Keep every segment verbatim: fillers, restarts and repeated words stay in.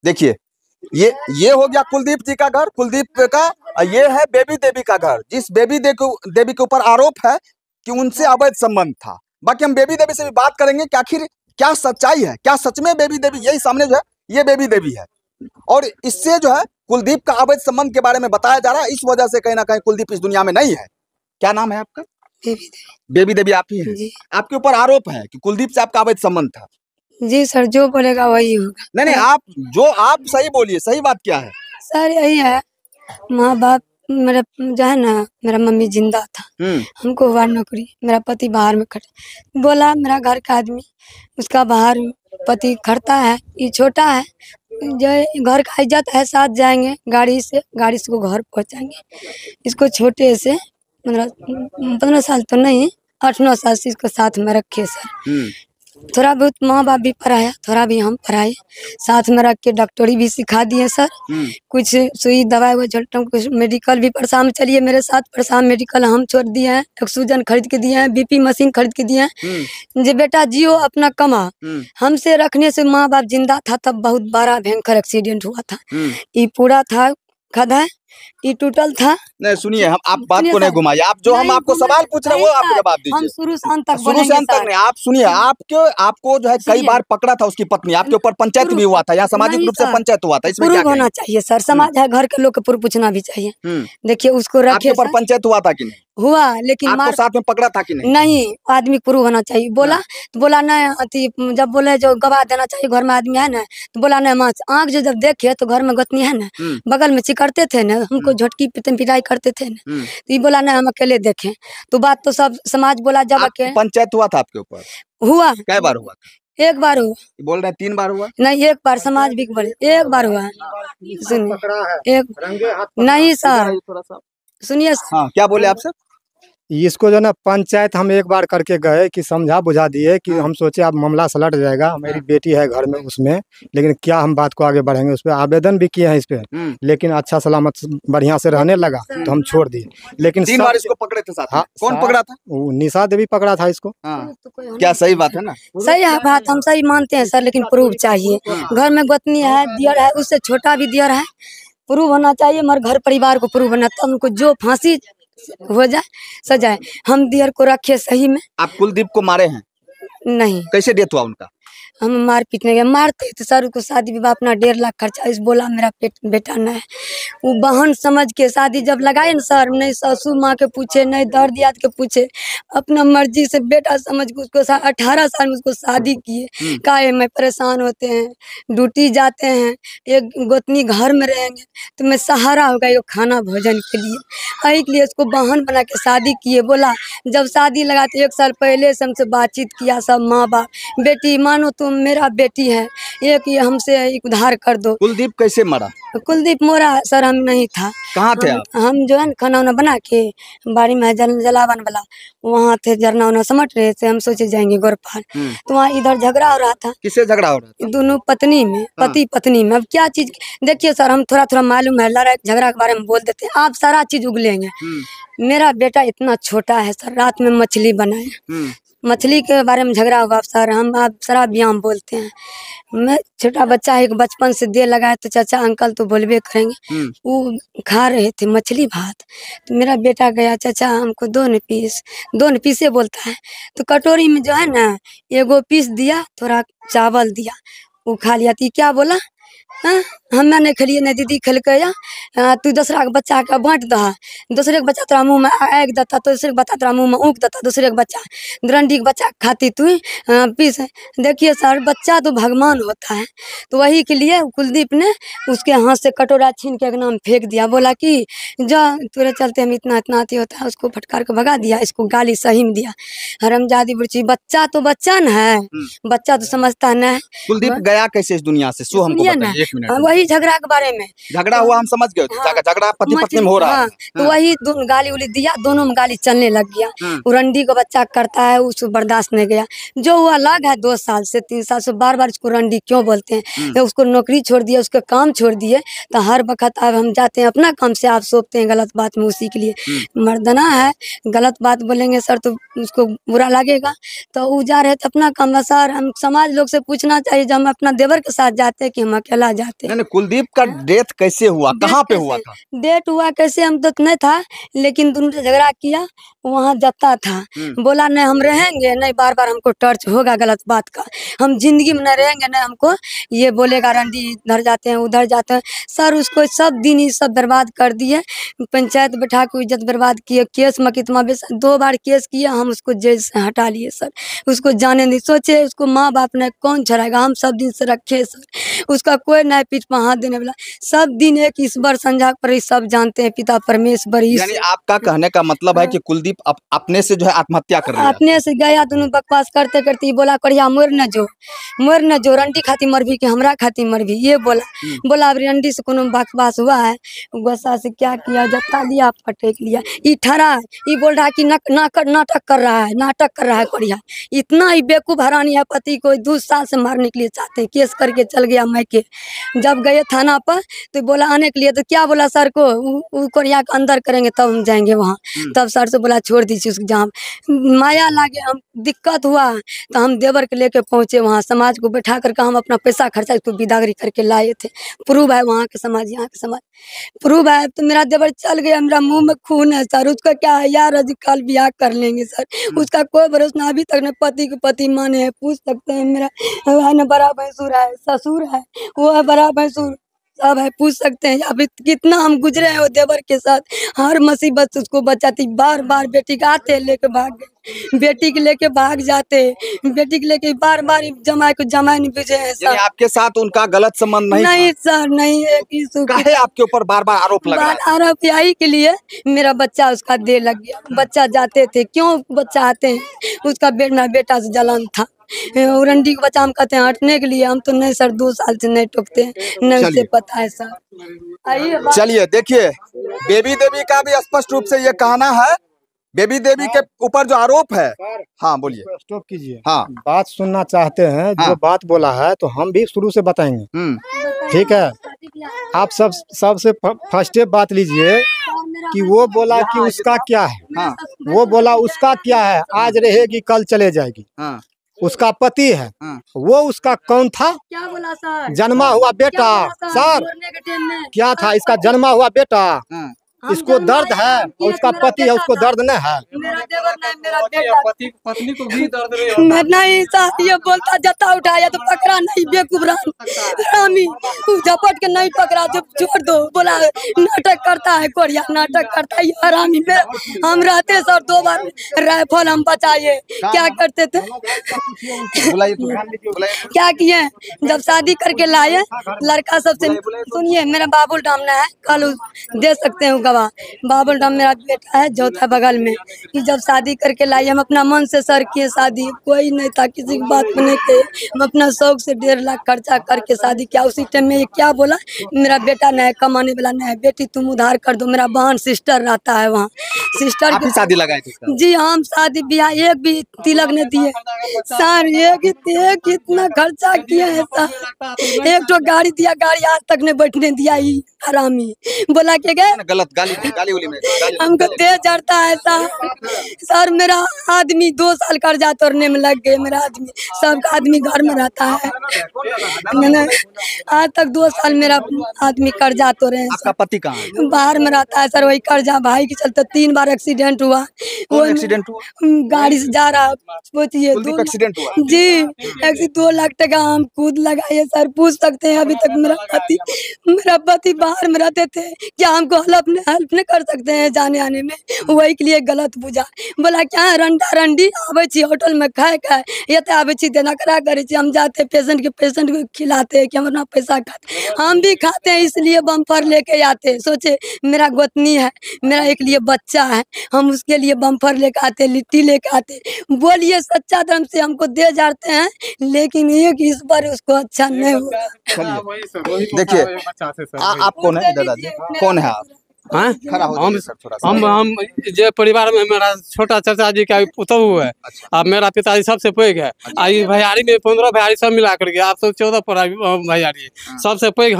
देखिए ये ये हो गया कुलदीप जी का घर, कुलदीप का। ये है बेबी देवी का घर, जिस बेबी देवी के ऊपर आरोप है कि उनसे अवैध संबंध था। बाकी हम बेबी देवी से भी बात करेंगे कि आखिर क्या सच्चाई है, क्या सच में बेबी देवी, यही सामने जो है ये बेबी देवी है, और इससे जो है कुलदीप का अवैध संबंध के बारे में बताया जा रहा है। इस वजह से कहीं ना कहीं कुलदीप इस दुनिया में नहीं है। क्या नाम है आपका? बेबी देवी। बेबी देवी आप ही हैं? आपके ऊपर आरोप है कि कुलदीप से आपका अवैध संबंध था। जी सर, जो बोलेगा वही होगा। नहीं नहीं, आप जो आप सही बोलिए, सही बात क्या है? सर यही है, माँ बाप मेरा जो है ना, मेरा मम्मी जिंदा था, हमको हुआ नौकरी, मेरा पति बाहर में खड़ा, बोला मेरा घर का आदमी, उसका बाहर पति खड़ता है, ये छोटा है, जो घर का इज्जत है, साथ जाएंगे गाड़ी से, गाड़ी से को घर पहुंचाएंगे। इसको छोटे से पंद्रह पंद्रह साल तो नहीं, आठ नौ साल से इसको साथ में रखे सर। थोड़ा बहुत माँ बाप भी पढ़ाया, थोड़ा भी हम पढ़ाए, साथ में रख के डॉक्टरी भी सिखा दिए सर। कुछ सुई दवाई हुए झोलटों, कुछ मेडिकल भी परेशान चलिए मेरे साथ, परेशान मेडिकल हम छोड़ दिए हैं, ऑक्सीजन खरीद के दिए हैं, बीपी मशीन खरीद के दिए हैं। जे बेटा जियो अपना कमा, हमसे रखने से माँ बाप जिंदा था तब बहुत बड़ा भयंकर एक्सीडेंट हुआ था। ये पूरा था खदा, ये टूटल था। नहीं सुनिए, हम आप बात को नहीं घुमाइए, आप जो हम आपको सवाल पूछ रहे हैं वो आप जवाब दीजिए। हम शुरू से अंत तक शुरू से अंत तक नहीं, आप सुनिए। आपके आपको जो है कई बार पकड़ा था उसकी पत्नी, आपके ऊपर पंचायत भी हुआ था, यहाँ सामाजिक रूप से पंचायत हुआ था, इसमें क्या होना चाहिए सर? समाज है, घर के लोग को पूछना भी चाहिए। देखिए उसको रखे, ऊपर पंचायत हुआ था कि नहीं हुआ, लेकिन आपको साथ में पकड़ा था कि नहीं? नहीं, आदमी प्रूव होना चाहिए। बोला तो बोला नहीं, जब बोले जो गवाह देना चाहिए, घर में आदमी है ना, तो बोला नहीं। माँ आँख जो जब देखे तो घर में गोतनी है ना, बगल में चिकरते थे ना, हमको झटकी पिटाई करते थे ना, तो ये बोला नहीं हम अकेले देखें, तो बात तो सब समाज बोला। जब अकेले पंचायत हुआ था आपके ऊपर? हुआ। कै बार हुआ? एक बार हुआ। बोल रहे हैं तीन बार हुआ? नहीं, एक बार समाज भी बोले एक बार हुआ। सुनिए, एक नहीं सर, सुनिए। हाँ, क्या बोले आप सर? इसको जो ना पंचायत हम एक बार करके गए कि समझा बुझा दिए कि हम सोचे अब मामला सलट जाएगा, मेरी बेटी है घर में उसमें, लेकिन क्या हम बात को आगे बढ़ेंगे। उस पर आवेदन भी किए हैं इस पे, लेकिन अच्छा सलामत बढ़िया से रहने लगा तो हम छोड़ दिए। लेकिन तीन बार इसको पकड़े थे साथ में। हाँ, कौन पकड़ा था? निशा देवी पकड़ा था इसको। हाँ। क्या सही बात है ना? सही है बात, हम सही मानते हैं सर, लेकिन प्रूफ चाहिए। घर में गोतनी है, दियर है, उससे छोटा भी दियर है, प्रूफ होना चाहिए। हमारे घर परिवार को प्रूफ होना, तब उनको जो फांसी हो जाए सजाए। हम दियर को रखे सही में। आप कुलदीप को मारे हैं? नहीं। कैसे डेथ हुआ उनका? हम मार पीटने गए, मारते तो सर को शादी विवाह अपना डेढ़ लाख खर्चा, इस बोला मेरा पेट बेटा नहीं, वो बहन समझ के शादी जब लगाए ना सर, नहीं ससुर माँ के पूछे, नहीं दर दियाद के पूछे, अपना मर्जी से बेटा समझ के उसको अठारह साल में उसको शादी किए। काहे में परेशान होते हैं, ड्यूटी जाते हैं, एक गोतनी घर में रहेंगे तो मैं सहारा होगा ये खाना भोजन के लिए, यही के लिए उसको बहन बना के शादी किए। बोला जब शादी लगाते एक साल पहले से हमसे बातचीत किया सब माँ बाप, बेटी मानो तुम मेरा बेटी है, एक ये हमसे उधार कर दो। कुलदीप कैसे मरा? कुलदीप मोरा सर हम नहीं था। कहाँ थे आप? हम जो है खाना वाना बना के बाड़ी में जल, जलावन वाला वहाँ थे, जरना उना समट रहे थे, हम सोचे जाएंगे गोरपाल, तो वहाँ इधर झगड़ा हो रहा था। किससे झगड़ा हो रहा था? दोनों पत्नी में, पति पत्नी में। अब क्या चीज देखिए सर, हम थोड़ा थोड़ा मालूम है, लड़ाई झगड़ा के बारे में बोल देते हैं, आप सारा चीज उगलेंगे। मेरा बेटा इतना छोटा है सर, रात में मछली बनाए, मछली के बारे में झगड़ा हुआ सर, हम आप सारा ब्याम बोलते हैं। मैं छोटा बच्चा है, बचपन से दे लगाए तो चाचा अंकल तो बोलबे करेंगे। वो खा रहे थे मछली भात, तो मेरा बेटा गया, चाचा हमको दो न पीस, दो न पीसे बोलता है, तो कटोरी में जो है ना एगो पीस दिया, थोड़ा चावल दिया, वो खा लिया। तो क्या बोला, हाँ हमें नहीं खलिए, नहीं दीदी खलके या तू दूसरा के बच्चा के बांट दहा, दूसरे के बच्चा तोरा मुँह में आग देता, तो दूसरे के बच्चा तोरा मुँह में ऊँक देता, दूसरे के बच्चा दरंडी के बच्चा खाती तू पीस। देखिए सर, बच्चा तो भगवान होता है, तो वही के लिए कुलदीप ने उसके हाथ से कटोरा छीन के एक नाम फेंक दिया, बोला कि जा तेरे चलते हम इतना इतना आती होता है, उसको फटकार के भगा दिया, इसको गाली सही में दिया। हरमजादी बुर्ची, बच्चा तो बच्चा न है, बच्चा तो समझता न है। कुलदीप गया कैसे इस दुनिया से, सो हमको बताइए एक मिनट। वही झगड़ा के बारे में, झगड़ा हुआ हम समझ गए, झगड़ा पति पत्नी में हो रहा है, तो वही गाली उली दिया, दोनों में गाली चलने लग गया। रंडी को बच्चा करता है, उसको बर्दाश्त नहीं गया, जो वो अलग है दो साल से तीन साल से बार बार उसको रंडी क्यों बोलते हैं। उसको नौकरी छोड़ दिया, उसका काम छोड़ दिए, तो हर वक्त अब हम जाते हैं अपना काम से, आप सोचते हैं गलत बात में, उसी के लिए मर्दना है, गलत बात बोलेंगे सर तो उसको बुरा लगेगा, तो वो जा रहे थे अपना काम। सर हम समाज लोग से पूछना चाहिए, जब हम अपना देवर के साथ जाते हैं कि हम अकेला जाते। नहीं, नहीं, कुलदीप का डेथ कैसे हुआ, कहाँ पे हुआ था? डेट हुआ कैसे हम तो नहीं था, लेकिन दोनों से झगड़ा किया, वहाँ जाता था, बोला नहीं हम रहेंगे नहीं, बार बार हमको टर्च होगा गलत बात का, हम जिंदगी में नहीं रहेंगे, नहीं हमको ये बोलेगा रंडी इधर जाते हैं उधर जाते हैं। सर उसको सब दिन ही सब बर्बाद कर दिए, पंचायत बैठा के इज्जत बर्बाद किए, केस मुकदमा दो बार केस किया, हम उसको जेल से हटा लिए सर, उसको जाने नहीं। सोचे उसको माँ बाप ने कौन छड़ाएगा, हम सब दिन से रखे सर, उसका कोई नहीं पीठ पर हाथ देने वाला, सब दिन एक ईश्वर संझा पर सब जानते हैं, पिता परमेश्वर। यानी आपका कहने का मतलब है कि कुलदीप अप, अपने से जो है आत्महत्या कर लिया? अपने से गया, दोनों बकवास करते करते बोला करिया मोर न जो मोर न जो रंडी खाती मर भी कि हमरा खाती मर भी, ये बोला बोला अब रंडी से कोनो बकवास हुआ है, गुस्सा से क्या किया, जत्ता लिया पटेक लिया, ये ठहरा है, ये बोल रहा है कि नाटक नाटक कर रहा है, नाटक कर रहा है करिया। इतना ही बेवकूफ हरानी है, पति को दो साल से मारने के लिए चाहते हैं, केस करके चल गया मैके। जब गए थाना पर तो बोला आने के लिए, तो क्या बोला सर को, वो कोरिया के अंदर करेंगे तब हम जाएंगे वहाँ। तब सर से बोला छोड़ दीजिए उसको, जहाँ माया लागे हम दिक्कत हुआ तो हम देवर के लेके पहुँचे वहाँ, समाज को बैठा करके हम अपना पैसा खर्चा इसको विदागरी करके लाए थे। प्रूव है वहाँ के समाज, यहाँ के समाज प्रूव है। तो मेरा देवर चल गया, मेरा मुंह में खून है सर, उसका क्या है यार, अजी कल ब्याह कर लेंगे सर, उसका कोई भरोसा अभी तक न पति के पति माने हैं, पूछ सकते हैं। मेरा है न बड़ा भैंसुर है, ससुर है, वो है बड़ा भैंसुर, सब है, पूछ सकते हैं। अभी कितना हम गुजरे हैं वो देवर के साथ, हर मुसीबत उसको बचाती, बार बार बेटी का आते लेके भाग गए, बेटी के लेके भाग जाते, बेटी के लेके बार बार जमाई को जमाई नहीं बुझे हैं सर। आपके साथ उनका गलत संबंध नहीं नहीं सर, नहीं है कि काहे आपके ऊपर बार बार आरोप लग रहा है? आरोप यही के लिए मेरा बच्चा उसका दे लग गया, बच्चा जाते थे, क्यों बच्चा आते हैं, उसका बेटा बेटा से जलन था, रंडी को बच्चा हम कहते हैं हटने के लिए, हम तो नहीं सर, दो साल से नहीं टोकते हैं, नहीं से पता है सर। चलिए देखिए, बेबी देवी का भी स्पष्ट रूप से ये कहना है, बेबी देवी के ऊपर जो आरोप है। हाँ बोलिए, स्टॉप कीजिए। हाँ बात सुनना चाहते हैं, हाँ। जो बात बोला है तो हम भी शुरू से बताएंगे, ठीक है? आप सब सबसे फर्स्ट बात लीजिए कि वो बोला कि उसका क्या है, हाँ। वो बोला उसका क्या है, आज रहेगी कल चले जाएगी, हाँ। उसका पति है, हाँ। वो उसका कौन था? क्या बोला सर? जन्मा हुआ बेटा सर, क्या था इसका जन्मा हुआ बेटा? हाँ। इसको दर्द है, उसका पति है उसको दर्द नहीं है। मेरा देवर नहीं, मेरा बेटा, पति पत्नी को भी दर्द नहीं मैं नहीं सर, ये बोलता जता उठाया तो पकड़ा नहीं, बेकुबरान रामी झपट के नहीं पकड़ा, जब छोड़ दो, बोला नाटक करता है कोरिया, नाटक करता है हरामी। हम रहते सर, दो बार राइफल हम बचाए, क्या करते थे क्या किए, जब शादी करके लाए लड़का सबसे, सुनिए मेरा बाबुल डामना है, कल दे सकते हैं गवाह, बाबुल डाम मेरा बेटा है, चौथा बगल में, कि जब शादी करके लाई हम अपना मन से सर किए शादी, कोई नहीं था, किसी की बात में नहीं थे, हम अपना शौक से डेढ़ लाख खर्चा करके शादी किया। उसी टाइम में ये क्या बोला, मेरा बेटा नहीं कमाने वाला नहीं है, बेटी तुम उधार कर दो, मेरा बहन सिस्टर रहता है वहाँ, सिस्टर की शादी लगाए थे? जी हम शादी ब्याह एक भी तिलक नहीं दिए सर, एक एक इतना खर्चा किया है सर, एक तो गाड़ी दिया, गाड़ी आज तक नहीं बैठने दिया, ही हरामी बोला के गए गलत गाली गाली उली में गाली हमको तेज चढ़ता है सर। सर मेरा आदमी दो साल कर्जा तोड़ने में लग गए, मेरा आदमी, सबका आदमी घर में रहता है, मैंने आज तक दो साल मेरा आदमी कर्जा तोड़े हैं। आपका पति कहाँ है? बाहर में रहता है सर, वही कर्जा भाई के चलते तीन बार एक्सीडेंट हुआ। कौन एक्सीडेंट हुआ? गाड़ी से जा रहा, सोचिए दो एक्सीडेंट हुआ जी, एक दो लाख टका हम खुद लगाए सर, पूछ सकते हैं। अभी तक मेरा पति मेरा पति बाहर में रहते थे, क्या हमको हेल्प हेल्प नहीं कर सकते हैं जाने आने में? वही के लिए गलत बुझा, बोला क्या रंडा रंडी आवे छी होटल में खाए खाए, ये तो आवे छी देना करा करे छी, हम जाते पेशेंट के पेशेंट को खिलाते हैं कि हम अपना पैसा खाते, हम भी खाते हैं, इसलिए बम्फर लेके आते। सोचे मेरा गोतनी है, मेरा एक लिए बच्चा है, हम उसके लिए बम्फर लेके आते, लिट्टी लेके आते। बोलिए सच्चा धर्म से हमको दे जाते हैं, लेकिन एक इस बार उसको अच्छा नहीं हुआ। देखिए आप कौन है दादाजी, कौन है आप? हाँ? खड़ा हो हम सर थोड़ा सा। हम हम जो परिवार में मेरा छोटा चाचा जी का पुतहु है, अब मेरा पिताजी सबसे पैघ है, आई भैयारी में पंद्रह भैयारी सब मिला करके आप सब चौदह पर भैयारी, सबसे पैघ हम ही है।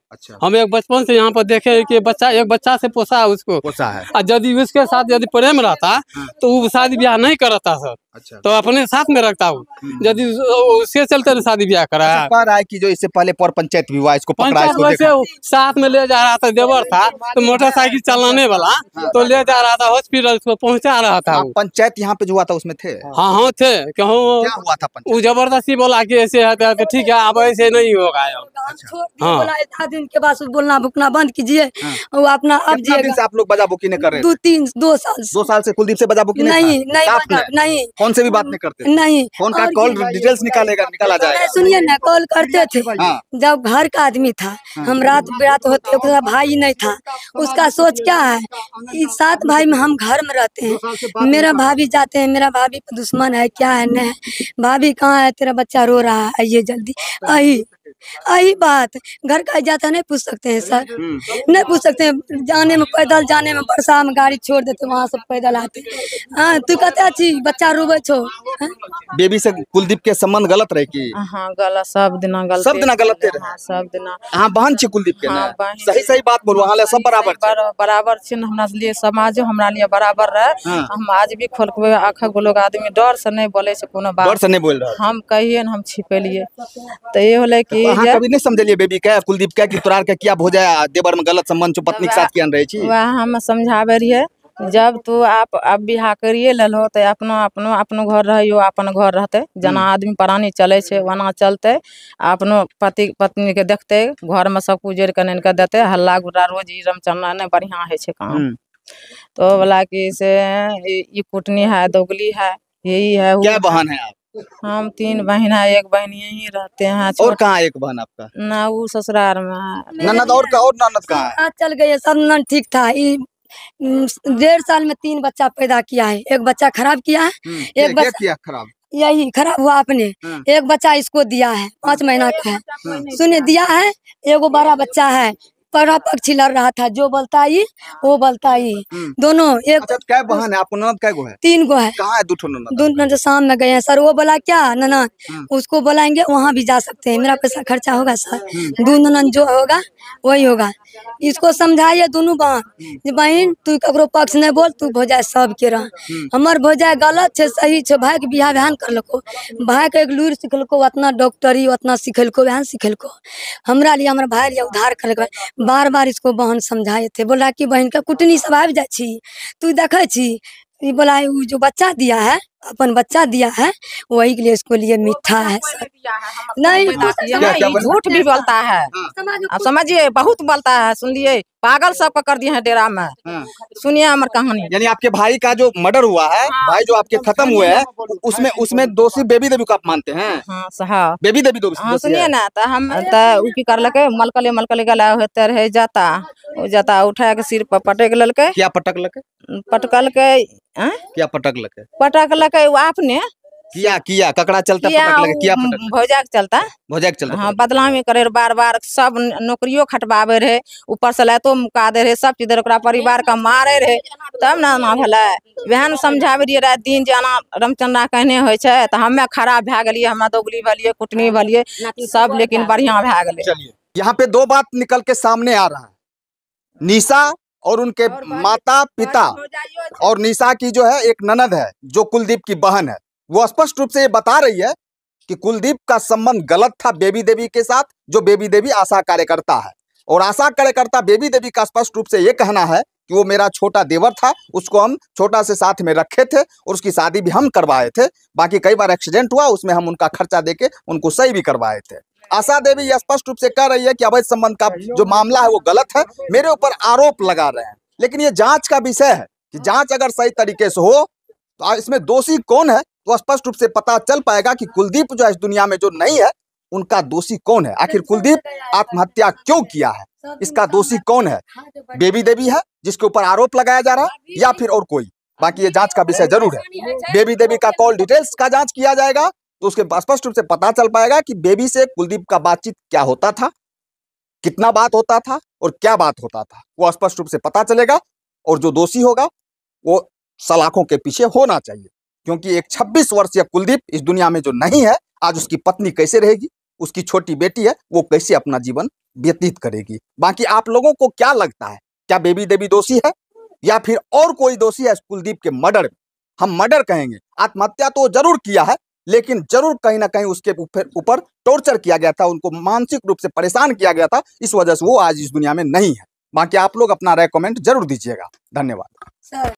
अच्छा, हम एक बचपन से यहाँ पर देखे कि बच्चा एक बच्चा से पोसा है उसको, पोसा है। और यदि उसके साथ यदि प्रेम रहता हाँ। तो वो शादी ब्याह नहीं करता सर, अच्छा, तो अपने साथ में रखता हूँ। हम्म। यदि उसके चलते शादी ब्याह करा अच्छा, है। कह रहा है कि जो इससे पहले पर पंचायत भी हुआ, इसको पकड़ा, पंचायत इसको वैसे देखा। वो साथ में ले जा रहा था, देवर था तो मोटरसाइकिल चलाने वाला, तो ले जा रहा था हॉस्पिटल, उसको पहुंचा रहा था आप वो। पंचायत यहाँ पे जो हुआ था उसमें थे? हाँ हाँ थे, क्यों क्या हुआ था वो पंचायत? जबरदस्ती बोला कि ऐसे है तो तो ठीक है, अब ऐसे नहीं होगा। हाँ। बोला इतना दिन के बाद बोलना भुकना बंद कीजिए, हाँ। वो अपना अब कितना दिन से आप लोग बजा बुकी नहीं कर रहे दो थे? तीन दो साल से दो साल से कुलदीप से बजा बुकी नहीं नहीं था? नहीं साथ बता- में? नहीं फोन से भी बात नहीं करते थे? नहीं। फोन का और कॉल ये- डिटेल्स निकालेगा निकाला नहीं, जाएगा। सुनिए ना, कॉल करते थे हाँ। जब घर का आदमी था, हम रात बिरात होते, उसका भाई नहीं था, उसका सोच क्या है, इस सात भाई में हम घर में रहते हैं, मेरा भाभी जाते हैं, मेरा भाभी का दुश्मन है क्या है नहीं है, भाभी कहाँ है, तेरा बच्चा रो रहा है, आइए जल्दी, आई आई बात। घर का जाता नहीं पूछ सकते हैं सर, नहीं पूछ सकते हैं, जाने में पैदल जाने में बरसा में गाड़ी छोड़ देते, वहाँ से पैदल आते। हाँ तू कहते अच्छी बच्चा रोबे छो, हाँ? बेबी से कुलदीप के संबंध गलत रहे की? हाँ गलत, सब दिना गलत, सब दिना गलत रहे? हाँ सब दिना। हाँ, बहन छे कुलदीप के हाँ, ना? बहन सही सही बात बोलो, हाँ ले सब बराबर छे। बर- बराबर छे ना, हमरा लिए समाज हमरा लिए बराबर रहे। हाँ। हम आज भी खोल के आखा गो लोग आदमी डर से नहीं बोले से कोनो डर बात, से नहीं बोल रहा। हम कहिए न हम छिपेलिए, तो ये होले कि हाँ, जे- कभी नहीं समझलिए बेबी के कुलदीप के कि तोरार के क्या भोजा देवर में गलत संबंध छो, पत्नी के साथ किया रहे छी? वह हम समझावे रहिए, जब तू आप अब बिहा करिए लेलो तो अपनो अपनो अपनो घर रहियो, अपन घर रहते, जना आदमी प्राणी चले छे वना चलते, अपनो पति पत्नी के देखते, घर में सब कुछ जोड़ के नहीं के देते, हल्ला गुड्डा रोज ई रमचन्ना नहीं बढ़िया है छे काम। हम्म। तो बोला कि से ये कुटनी है, दोगली है, यही है वो क्या है। बहन है आप? हम तीन बहन है, एक बहन यही रहते हैं, और छोट- कहाँ एक बहन आपका? ना वो ससुराल में है। ननद और का और ननद कहाँ है? आज चल गए, सब नन ठीक था। ई उम, डेढ़ साल में तीन बच्चा पैदा किया है, एक बच्चा खराब किया है, हम्म, एक क्या- क्या बच्चा किया खराब? यही खराब हुआ आपने, हाँ। एक बच्चा इसको दिया है, पाँच महीना का है, सुने दिया है, एगो बड़ा बच्चा है, बड़ा पक्षी लड़ रहा था, जो बोलता ही वो बोलता ही, हम्म। दोनों एक अच्छा, क्या बहन है आपको? ननद क्या गो है? तीन गो है। कहाँ है दूठो ननद? दोनों जो शाम में गए हैं सर, वो बोला क्या ननद, हम्म। उसको बोलाएंगे वहाँ भी जा सकते हैं, मेरा पैसा खर्चा होगा सर, दो ननद जो होगा वही होगा। इसको समझाइए दोनों बहन, जे बहन तू ककरो पक्ष नहीं बोल, तू भौजाई सब के रह, हमर भौजाई गलत छे सही छे, भाई के बियाह बहन करलको, भाई के एक लूर सिखलको, उतना डॉक्टरी उतना सिखलको, बहन सिखलको, हमरा लिए हमरा भाई लिए उधार करलको। बार बार इसको बहन समझाए थे, बोला कि बहन के कुटनी सब आबि जाय छी, तू देखे छी, ई बोला उ जो बच्चा दिया है, अपन बच्चा दिया है, वही के लिए इसको लिए मीठा है सर। नहीं क्या- क्या बोला? झूठ भी बोलता है, समाज आप समझिए बहुत बोलता है, सुनिए पागल सबको कर दिए हैं डेरा में। हाँ। सुनिए हमार कहानी, यानी आपके भाई का जो मर्डर हुआ है, भाई जो आपके खत्म हुए हैं, उसमें उसमें दोषी बेबी देवी को आप मानते हैं? हाँ साहब। बेबी देवी दोषी हाँ दोषी सुनिए है? ना, तो हम तो उ की करलके, मलकले मलकले गला होते रहे जाता, उ जाता उठा के सिर पर पटक ललके, क्या पटक लके? पटकल के हैं? क्या पटक लके? पटक लके वो आपने किया किया ककड़ा चलता किया, पटक लके? किया पटक लके? भौजा के चलता। भौजा के चलता हाँ पटक बदलामी करे रहे, बार बार सब न- नौकरियों खटवावे रहे, ऊपर से लातो मुका दे रहे, सब चीज दे रहे, ओकरा परिवार का मारे रहे, तब ना ना भला वह न समझावे रहिए रात दिन जाना रमचंद्रा कहने होय छे, तो हमें खराब भए गेलिए, हमरा दोगली भलिए, कुटनी भलिए, सब लेकिन बढ़िया भए गेले। चलिए, यहाँ पे दो बात निकल के सामने आ रहा है। निशा और उनके माता पिता और निशा की जो है एक ननद है जो कुलदीप की बहन है, वो स्पष्ट रूप से ये बता रही है कि कुलदीप का संबंध गलत था बेबी देवी के साथ, जो बेबी देवी आशा कार्यकर्ता है, और आशा कार्यकर्ता बेबी देवी का स्पष्ट रूप से ये कहना है कि वो मेरा छोटा देवर था, उसको हम छोटा से साथ में रखे थे और उसकी शादी भी हम करवाए थे, बाकी कई बार एक्सीडेंट हुआ उसमें हम उनका खर्चा देके उनको सही भी करवाए थे। आशा देवी ये स्पष्ट रूप से कह रही है कि अवैध संबंध का जो मामला है वो गलत है, मेरे ऊपर आरोप लगा रहे हैं, लेकिन ये जांच का विषय है कि जांच अगर सही तरीके से हो तो इसमें दोषी कौन है तो स्पष्ट रूप से पता चल पाएगा कि कुलदीप जो है इस दुनिया में जो नहीं है उनका दोषी कौन है। आखिर कुलदीप आत्महत्या क्यों किया है, इसका दोषी कौन है? बेबी देवी है जिसके ऊपर आरोप लगाया जा रहा है, या फिर और कोई? बाकी ये जांच का विषय जरूर है। बेबी देवी का कॉल डिटेल्स का जांच किया जाएगा तो उसके स्पष्ट रूप से पता चल पाएगा कि बेबी से कुलदीप का बातचीत क्या होता था, कितना बात होता था और क्या बात होता था, वो स्पष्ट रूप से पता चलेगा। और जो दोषी होगा वो सलाखों के पीछे होना चाहिए, क्योंकि एक छब्बीस वर्षीय कुलदीप इस दुनिया में जो नहीं है, आज उसकी पत्नी कैसे रहेगी, उसकी छोटी बेटी है, वो कैसे अपना जीवन व्यतीत करेगी। बाकी आप लोगों को क्या लगता है, क्या बेबी देवी दोषी है या फिर और कोई दोषी है कुलदीप के मर्डर में? हम मर्डर कहेंगे, आत्महत्या तो जरूर किया है, लेकिन जरूर कहीं ना कहीं उसके ऊपर टॉर्चर किया गया था, उनको मानसिक रूप से परेशान किया गया था, इस वजह से वो आज इस दुनिया में नहीं है। बाकी आप लोग अपना राय कमेंट जरूर दीजिएगा। धन्यवाद।